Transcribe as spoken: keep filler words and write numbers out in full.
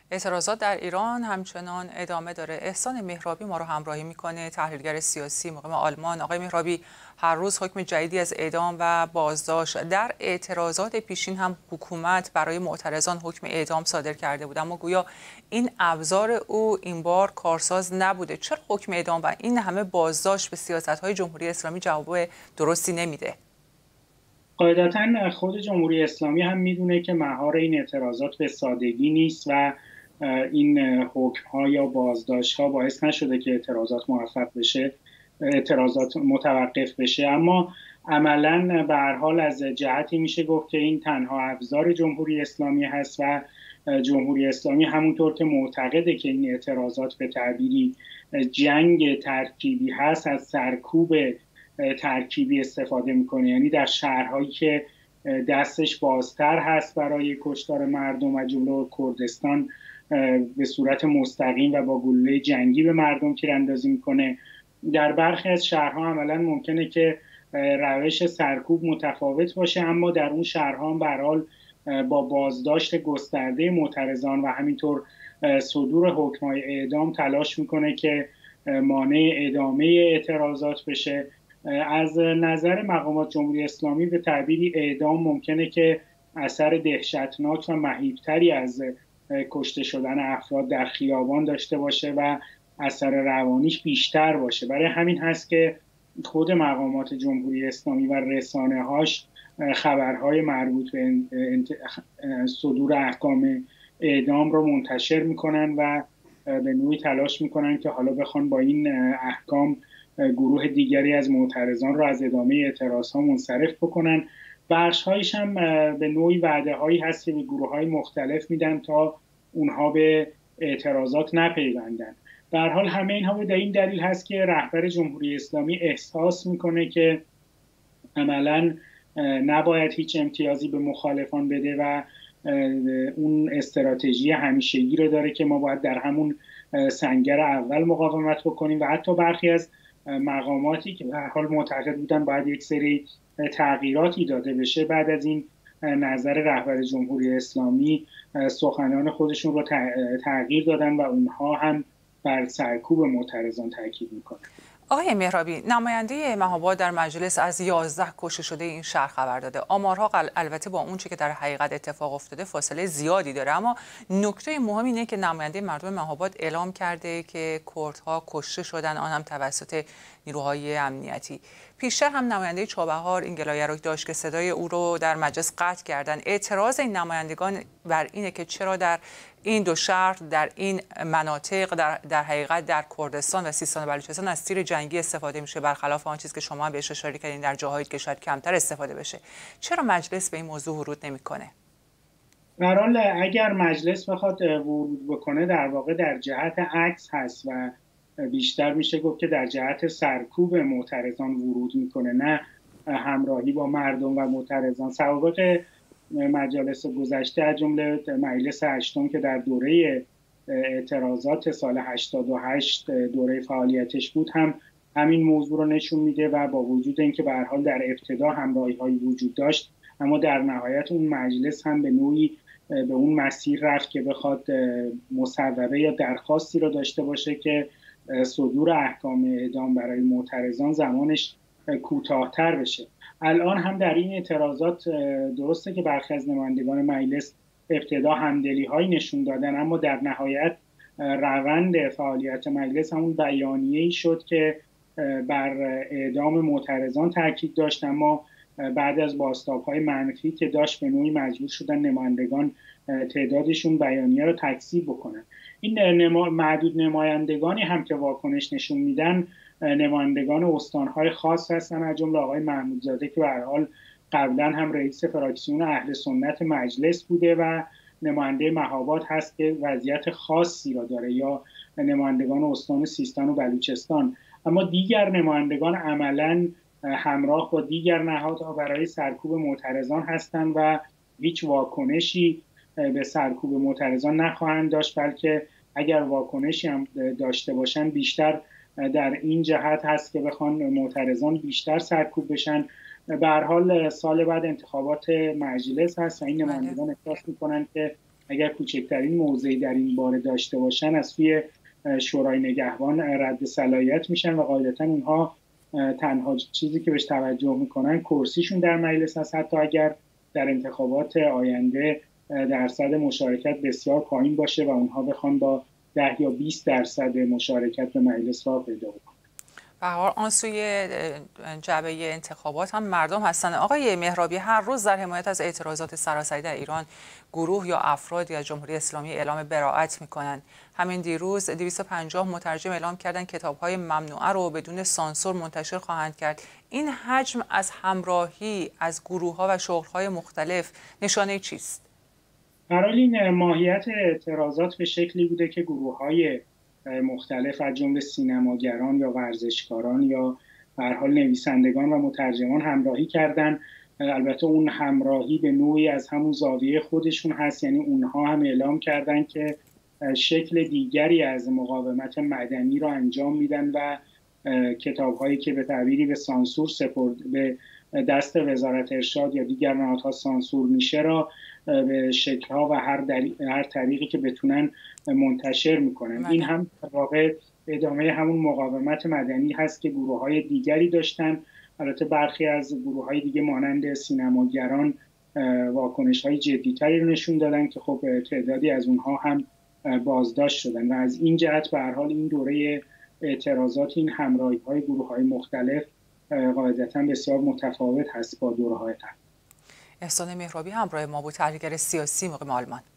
اعتراضات در ایران همچنان ادامه داره. احسان مهرابی ما رو همراهی میکنه، تحلیلگر سیاسی مقیم آلمان. آقای مهرابی، هر روز حکم جدیدی از اعدام و بازداشت. در اعتراضات پیشین هم حکومت برای معترضان حکم اعدام صادر کرده بود، اما گویا این ابزار او این بار کارساز نبوده. چرا حکم اعدام و این همه بازداشت به سیاست‌های جمهوری اسلامی جواب درستی نمیده؟ قاعدتا خود جمهوری اسلامی هم میدونه که مهار این اعتراضات به سادگی نیست و این حکم ها یا بازداشت ها باعث نشده که اعتراضات موفق بشه، اعتراضات متوقف بشه. اما عملا به هر حال از جهتی میشه گفت که این تنها ابزار جمهوری اسلامی هست و جمهوری اسلامی همونطور که معتقده که این اعتراضات به تعبیری جنگ ترکیبی هست، از سرکوب ترکیبی استفاده میکنه. یعنی در شهرهایی که دستش بازتر هست برای کشتار مردم و جمله کردستان به صورت مستقیم و با گلوله جنگی به مردم تیراندازی میکنه. در برخی از شهرها عملا ممکنه که روش سرکوب متفاوت باشه، اما در اون شهرها هم به هر حال با بازداشت گسترده معترضان و همینطور صدور حکم‌های اعدام تلاش میکنه که مانع ادامه اعتراضات بشه. از نظر مقامات جمهوری اسلامی به تعبیری اعدام ممکنه که اثر دهشتناک و مهیبتری از کشته شدن افراد در خیابان داشته باشه و اثر روانیش بیشتر باشه. برای همین هست که خود مقامات جمهوری اسلامی و رسانه هاش خبرهای مربوط به صدور احکام اعدام رو منتشر میکنن و به نوعی تلاش میکنن که حالا بخوان با این احکام گروه دیگری از معترضان رو از ادامه اعتراض ها منصرف بکنن. بخش هایش هم به نوعی وعده هایی هست که به گروه های مختلف میدن تا اونها به اعتراضات نپیوندن. به هر حال همه اینها به این دلیل هست که رهبر جمهوری اسلامی احساس میکنه که عملاً نباید هیچ امتیازی به مخالفان بده و اون استراتژی همیشگی رو داره که ما باید در همون سنگر اول مقاومت بکنیم و حتی برخی از مقاماتی که به هر حال معتقد بودن باید یک سری تغییراتی داده بشه، بعد از این نظر رهبر جمهوری اسلامی سخنان خودشون رو تغییر دادن و اونها هم بر سرکوب معترضان تاکید میکنن. آقای مهرابی، نماینده مهاباد در مجلس از یازده کشته شده این شهر خبر داده. آمارها البته با اون چه که در حقیقت اتفاق افتاده فاصله زیادی داره، اما نکته مهم اینه که نماینده مردم مهاباد اعلام کرده که کردها کشته شدن، آن هم توسط نیروهای امنیتی. پیشتر هم نماینده چابهار این گلایه رو داشت که صدای او رو در مجلس قطع کردن. اعتراض این نمایندگان بر اینه که چرا در این دو شهر، در این مناطق، در, در حقیقت در کردستان و سیستان و بلوچستان از تیر جنگی استفاده میشه، برخلاف آن چیزی که شما بهش اشاره کردین در جاهایی که شاید کمتر استفاده بشه. چرا مجلس به این موضوع ورود نمیکنه؟ به هر حال اگر مجلس بخواد ورود بکنه در واقع در جهت عکس هست و بیشتر میشه گفت که در جهت سرکوب معترضان ورود میکنه، نه همراهی با مردم و معترضان. سوابق مجالس گذشته از جمله مجلس هشتم که در دوره اعتراضات سال هشتاد و هشت دوره فعالیتش بود هم همین موضوع رو نشون میده و با وجود اینکه به هر حال در ابتدا همراهی‌هایی وجود داشت، اما در نهایت اون مجلس هم به نوعی به اون مسیر رفت که بخواد مصوبه یا درخواستی رو داشته باشه که صدور احکام اعدام برای معترضان زمانش کوتاه‌تر بشه. الان هم در این اعتراضات درسته که برخی از نمایندگان مجلس ابتدا همدلی‌هایی نشون دادن، اما در نهایت روند فعالیت مجلس همون بیانیه‌ای شد که بر اعدام معترضان تاکید داشت، اما بعد از بازتاب‌های منفی که داشت به نوعی مجبور شدن نمایندگان تعدادشون بیانیه رو تکذیب بکنن. این نما... معدود نمایندگانی هم که واکنش نشون میدن نمایندگان استان‌های خاص هستن، از جمله آقای محمودزاده که به هر حال قبلا هم رئیس فراکسیون اهل سنت مجلس بوده و نماینده مهاباد هست که وضعیت خاصی را داره، یا نمایندگان استان سیستان و بلوچستان. اما دیگر نمایندگان عملاً همراه با دیگر نهادها برای سرکوب معترضان هستند و هیچ واکنشی به سرکوب معترضان نخواهند داشت، بلکه اگر واکنشی هم داشته باشند بیشتر در این جهت هست که بخوان معترضان بیشتر سرکوب بشن. به هر حال سال بعد انتخابات مجلس هست و این نمایندگان احساس میکنن که اگر کوچکترین موضعی در این باره داشته باشن از سوی شورای نگهبان رد صلاحیت میشن و قاعدتا اونها تنها چیزی که بهش توجه میکنن کرسیشون در مجلس است، حتی اگر در انتخابات آینده درصد مشارکت بسیار پایین باشه و اونها بخوان با ده یا بیست درصد مشارکت به مجلس راه پیدا کنن. به هر حال آن سوی جعبه انتخابات هم مردم هستند. آقای مهرابی، هر روز در حمایت از اعتراضات سراسری در ایران گروه یا افرادی از جمهوری اسلامی اعلام براءت میکنند. همین دیروز دویست و پنجاه مترجم اعلام کردند کتاب‌های ممنوعه رو بدون سانسور منتشر خواهند کرد. این حجم از همراهی از گروه‌ها و شغل‌های مختلف نشانه چیست؟ در حال این ماهیت اعتراضات به شکلی بوده که گروه‌های مختلف از جمله سینماگران یا ورزشکاران یا به هر حال نویسندگان و مترجمان همراهی کردن. البته اون همراهی به نوعی از همون زاویه خودشون هست، یعنی اونها هم اعلام کردن که شکل دیگری از مقاومت مدنی رو انجام میدن و کتاب‌هایی که به تعبیری به سانسور سپرد به دست وزارت ارشاد یا دیگر نهادها سانسور میشه را به شکل‌ها و هر, هر طریقی که بتونن منتشر میکنن. این هم واقع ادامه همون مقاومت مدنی هست که گروه‌های دیگری داشتن. البته برخی از گروه‌های دیگه مانند سینماگران واکنش‌های جدی‌تری رو نشون دادن که خب تعدادی از اونها هم بازداشت شدن و از این جهت به هر حال این دوره اعتراضات، این همراهی‌های گروه‌های مختلف قاعدتاً بسیار متفاوت هست با دوره‌های قبل. احسان مهرابی همراه ما بود، تحلیلگر سیاسی مقیم آلمان.